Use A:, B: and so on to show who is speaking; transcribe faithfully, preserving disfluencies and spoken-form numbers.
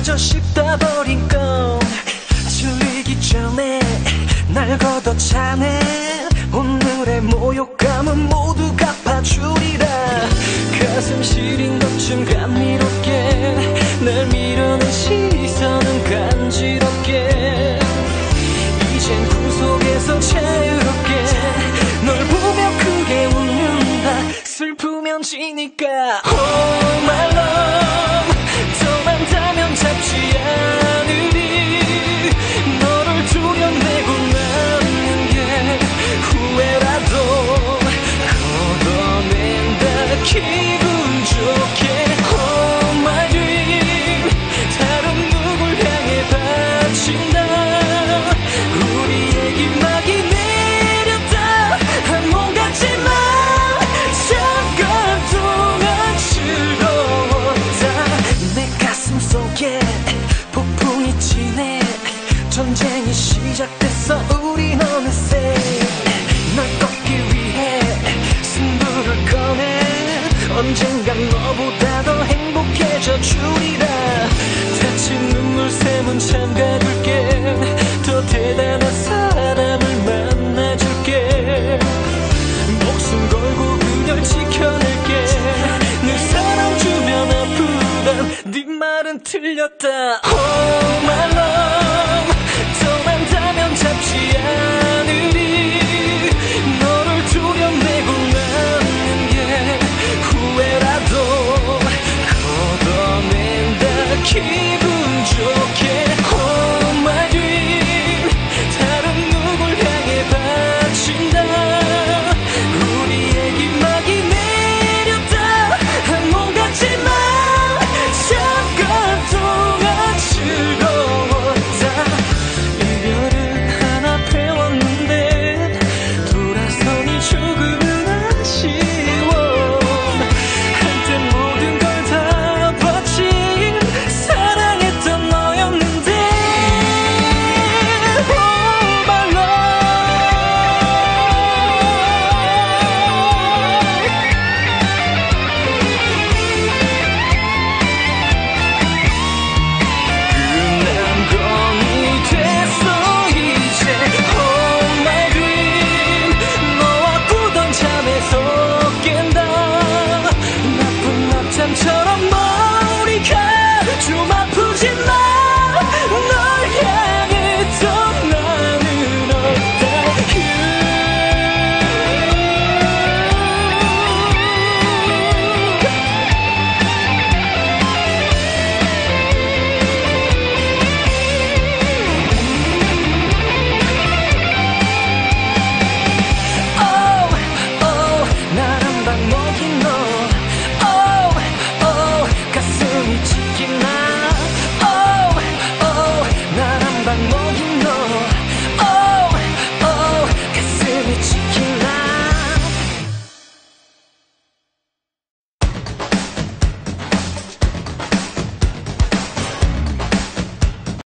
A: 마저 씹다 버린 건 질리기 전에 날 걷어차네. 오늘의 모욕감은 모두 갚아주리라. 가슴 시린 것쯤 감미롭게 날 밀어낸 시선은 간지럽게. 이젠 구속에서 자유롭게 널 보며 크게 웃는다. 슬프면 지니까. Oh my love, 떠난다면 잡지 않으리. 너를 도려내고 남는 게 후회라도 걷어낸다 기분 좋게. Oh my dream, 다른 누굴 향해 바친다. 우리 얘기 막이 내렸다. 한몸 같지만 잠깐 동안 즐거웠다. 내 가슴 속에 폭풍이 치네. 전쟁이 시작됐어. 우린 어느새 널 꺾기 위해 승부를 꺼내. 언젠간 너보다 더 행복해져 주리라. 다친 눈물샘은 잠가둘게. 더 대단한 사람을 만나줄게. 목숨 걸고 그녀를 지켜낼게. 늘 사랑 주면 아프단 네 말은 틀렸다. Oh my love, 떠난다면 잡지 않으리. 너를 도려내고 남는 게 후회라도 걷어낸다 기분 좋게.